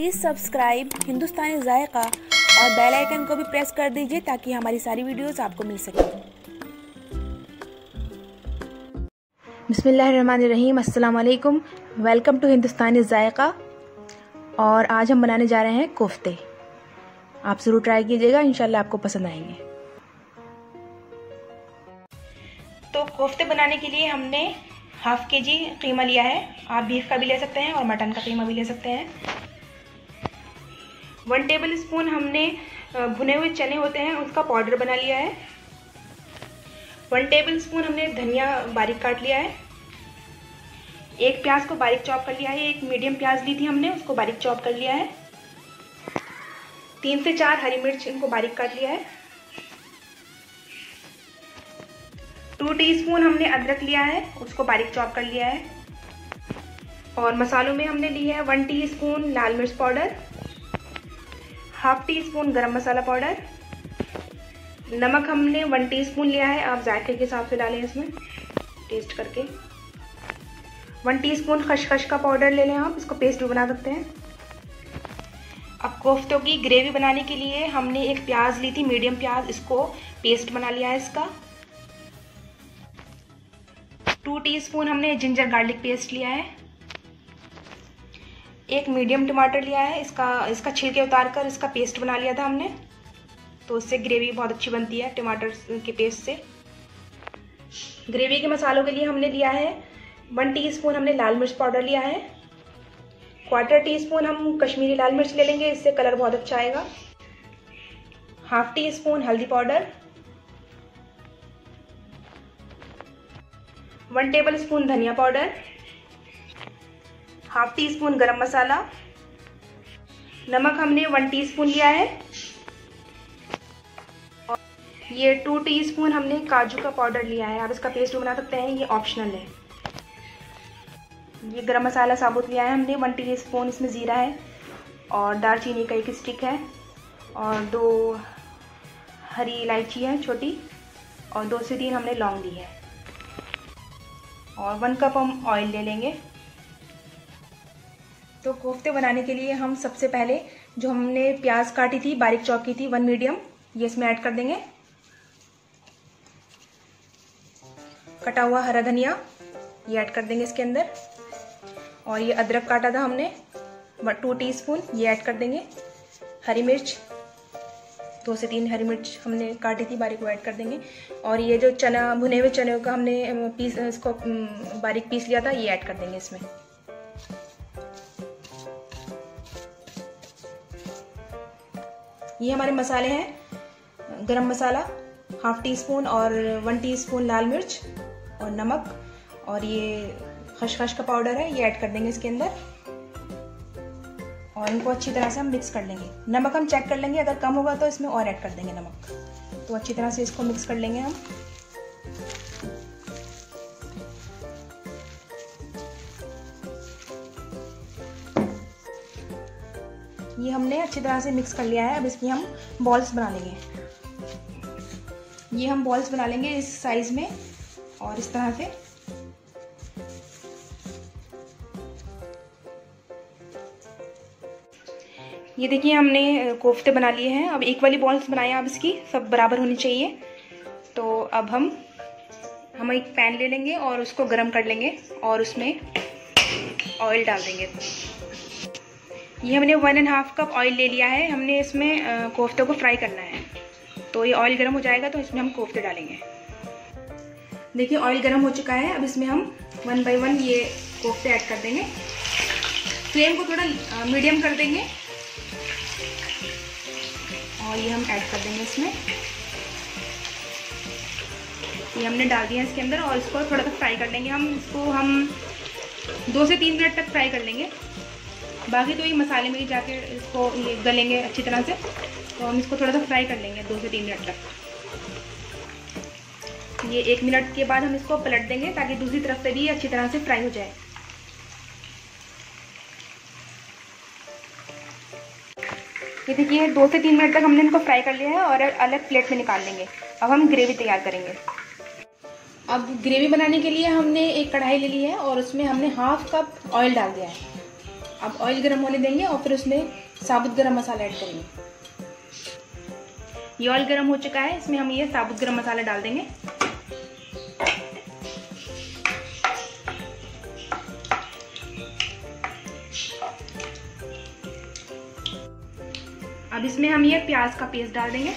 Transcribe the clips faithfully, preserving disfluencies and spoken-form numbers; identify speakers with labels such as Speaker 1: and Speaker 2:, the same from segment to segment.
Speaker 1: Please subscribe हिंदुस्तानी जायका और bell icon को भी प्रेस कर दीजिए ताकि हमारी सारी वीडियोस आपको मिल सके। बिस्मिल्लाहिर्रहमानिर्रहीम, अस्सलाम वालेकुम, वेलकम टू हिंदुस्तानी जायका। और आज हम बनाने जा रहे हैं कोफ्ते। आप ज़रूर ट्राई कीजिएगा, इंशाल्लाह आपको पसंद आएंगे। तो कोफ्ते बनाने के लिए हमने हाफ के जी कीमा लिया है। आप बीफ का भी ले सकते हैं और मटन का कीमा भी ले सकते हैं। वन टेबल स्पून हमने भुने हुए चने होते हैं उसका पाउडर बना लिया है। वन टेबल स्पून हमने धनिया बारीक काट लिया है। एक प्याज को बारीक चॉप कर लिया है। एक मीडियम प्याज ली थी हमने, उसको बारीक चॉप कर लिया है। तीन से चार हरी मिर्च, इनको बारीक काट लिया है। टू टीस्पून हमने अदरक लिया है, उसको बारीक चॉप कर लिया है। और मसालों में हमने ली है वन टीस्पून लाल मिर्च पाउडर, हाफ टी स्पून गरम मसाला पाउडर, नमक हमने वन टीस्पून लिया है। आप जायके के हिसाब से डालें इसमें टेस्ट करके। वन टीस्पून खसखस का पाउडर ले लें आप, इसको पेस्ट भी बना सकते हैं। अब कोफ्तों की ग्रेवी बनाने के लिए हमने एक प्याज ली थी, मीडियम प्याज, इसको पेस्ट बना लिया है इसका। टू टीस्पून हमने जिंजर गार्लिक पेस्ट लिया है। एक मीडियम टमाटर लिया है, इसका इसका छिलके उतार कर इसका पेस्ट बना लिया था हमने, तो उससे ग्रेवी बहुत अच्छी बनती है टमाटर के पेस्ट से। ग्रेवी के मसालों के लिए हमने लिया है वन टीस्पून हमने लाल मिर्च पाउडर लिया है। क्वार्टर टी स्पून हम कश्मीरी लाल मिर्च ले लेंगे, इससे कलर बहुत अच्छा आएगा। हाफ टी स्पून हल्दी पाउडर, वन टेबल स्पून धनिया पाउडर, हाफ टी स्पून गरम मसाला, नमक हमने वन टीस्पून लिया है। और ये टू टीस्पून हमने काजू का पाउडर लिया है, आप इसका पेस्ट बना सकते हैं, ये ऑप्शनल है। ये गरम मसाला साबुत लिया है हमने वन टीस्पून, इसमें ज़ीरा है और दालचीनी का एक स्टिक है और दो हरी इलायची है छोटी और दो से तीन हमने लौंग ली है। और वन कप हम ऑयल ले लेंगे। तो कोफ्ते बनाने के लिए हम सबसे पहले जो हमने प्याज काटी थी बारीक चॉप की थी वन मीडियम, ये इसमें ऐड कर देंगे। कटा हुआ हरा धनिया ये ऐड कर देंगे इसके अंदर। और ये अदरक काटा था हमने टू टीस्पून, ये ऐड कर देंगे। हरी मिर्च दो से तीन हरी मिर्च हमने काटी थी बारीक, वो ऐड कर देंगे। और ये जो चना भुने हुए चने का हमने पीस इसको बारीक पीस लिया था, ये ऐड कर देंगे इसमें। ये हमारे मसाले हैं, गरम मसाला हाफ टी स्पून और वन टीस्पून लाल मिर्च और नमक, और ये खसखस का पाउडर है, ये ऐड कर देंगे इसके अंदर। और इनको अच्छी तरह से हम मिक्स कर लेंगे। नमक हम चेक कर लेंगे, अगर कम होगा तो इसमें और ऐड कर देंगे नमक। तो अच्छी तरह से इसको मिक्स कर लेंगे हम। ये हमने अच्छी तरह से मिक्स कर लिया है। अब इसकी हम बॉल्स बना लेंगे। ये हम बॉल्स बना लेंगे इस साइज में और इस तरह से। ये देखिए हमने कोफ्ते बना लिए हैं। अब एक वाली बॉल्स बनाए, अब इसकी सब बराबर होनी चाहिए। तो अब हम हम एक पैन ले लेंगे और उसको गरम कर लेंगे और उसमें ऑयल डाल देंगे। ये हमने one and half cup oil ले लिया है। हमने इसमें कोफ्ते को फ्राई करना है। तो ये ऑयल गर्म हो जाएगा तो इसमें हम कोफ्ते डालेंगे। देखिए ऑयल गर्म हो चुका है। अब इसमें हम वन बाय वन ये कोफ्ते ऐड कर देंगे। फ्लेम को थोड़ा मीडियम कर देंगे और ये हम ऐड कर देंगे इसमें। ये हमने डाल दिया इसके अंदर और इसको थोड़ा सा फ्राई कर लेंगे हम। इसको हम दो से तीन मिनट तक फ्राई कर लेंगे। बाकी तो ये मसाले में ही जाके इसको ये गलेंगे अच्छी तरह से, तो हम इसको थोड़ा सा फ्राई कर लेंगे दो से तीन मिनट तक। ये एक मिनट के बाद हम इसको पलट देंगे ताकि दूसरी तरफ से भी अच्छी तरह से फ्राई हो जाए। ये देखिए दो से तीन मिनट तक हमने इनको फ्राई कर लिया है और अलग प्लेट में निकाल लेंगे। अब हम ग्रेवी तैयार करेंगे। अब ग्रेवी बनाने के लिए हमने एक कढ़ाई ले ली है और उसमें हमने हाफ कप ऑयल डाल दिया है। अब ऑयल गर्म होने देंगे और फिर उसमें साबुत गरम मसाला ऐड करेंगे। ये ऑयल गर्म हो चुका है, इसमें हम ये साबुत गरम मसाला डाल देंगे। अब इसमें हम ये प्याज का पेस्ट डाल देंगे।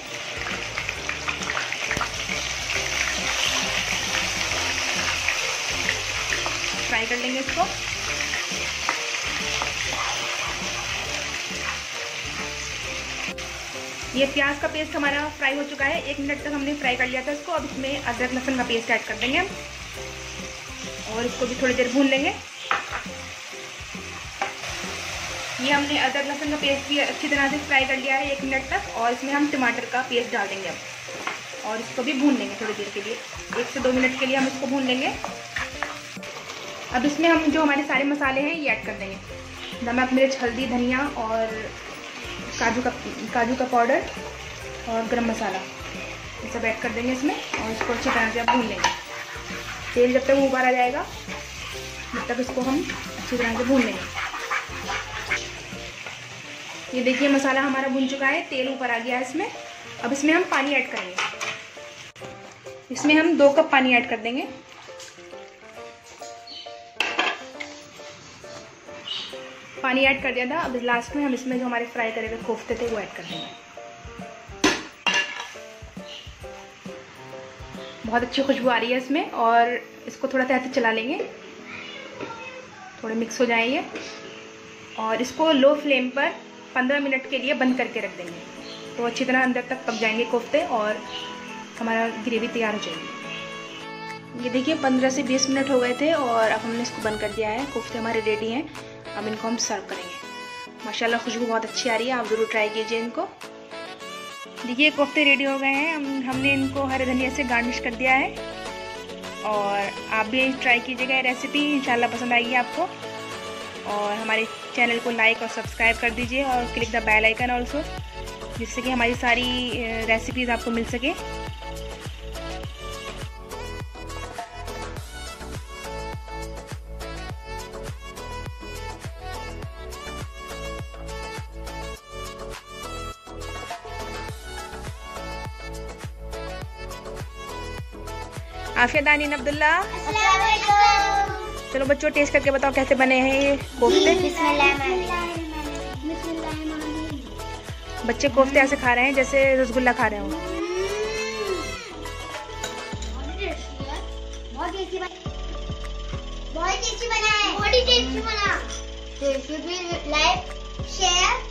Speaker 1: फ्राई कर लेंगे इसको। ये प्याज का पेस्ट हमारा फ्राई हो चुका है, एक मिनट तक हमने फ्राई कर लिया था इसको। अब इसमें अदरक लहसुन का पेस्ट ऐड कर देंगे हम और इसको भी थोड़ी देर भून लेंगे। ये हमने अदरक लहसुन का पेस्ट भी अच्छी तरह से फ्राई कर लिया है एक मिनट तक, और इसमें हम टमाटर का पेस्ट डाल देंगे अब और इसको भी भून लेंगे थोड़ी देर के लिए, एक से दो मिनट के लिए हम इसको भून लेंगे। अब इसमें हम जो हमारे सारे मसाले हैं ये ऐड कर देंगे। नमक, मिर्च, हल्दी, धनिया और काजू का काजू का पाउडर और गरम मसाला, ये सब ऐड कर देंगे इसमें और इसको अच्छी तरह से अब भून लेंगे। तेल जब तक ऊपर आ जाएगा तब तक इसको हम अच्छी तरह से भून लेंगे। ये देखिए मसाला हमारा भुन चुका है, तेल ऊपर आ गया है इसमें। अब इसमें हम पानी ऐड करेंगे। इसमें हम दो कप पानी ऐड कर देंगे। पानी ऐड कर दिया था। अब लास्ट में हम इसमें जो हमारे फ्राई करे हुए कोफ्ते थे वो ऐड कर देंगे। बहुत अच्छी खुशबू आ रही है इसमें और इसको थोड़ा सा ऐसे चला लेंगे, थोड़े मिक्स हो जाए ये, और इसको लो फ्लेम पर पंद्रह मिनट के लिए बंद करके रख देंगे। तो अच्छी तरह अंदर तक पक जाएंगे कोफ्ते और हमारा ग्रेवी तैयार हो जाएगी। ये देखिए पंद्रह से बीस मिनट हो गए थे और अब हमने इसको बंद कर दिया है। कोफ्ते हमारे रेडी हैं, अब इनको हम सर्व करेंगे। माशाल्लाह खुशबू बहुत अच्छी आ रही है, आप ज़रूर ट्राई कीजिए इनको। देखिए कोफ्ते रेडी हो गए हैं, हम हमने इनको हरे धनिया से गार्निश कर दिया है और आप भी ट्राई कीजिएगा ये रेसिपी, इंशाल्लाह पसंद आएगी आपको। और हमारे चैनल को लाइक और सब्सक्राइब कर दीजिए और click the bell icon also, जिससे कि हमारी सारी रेसिपीज़ आपको मिल सके। आफिया दानीन अब्दुल्ला, चलो बच्चों टेस्ट करके बताओ कैसे बने हैं ये कोफ्ते। बच्चे कोफ्ते ऐसे खा रहे हैं जैसे रसगुल्ला खा रहे हो।
Speaker 2: बहुत टेस्टी बना है, बहुत टेस्टी बना है। Like share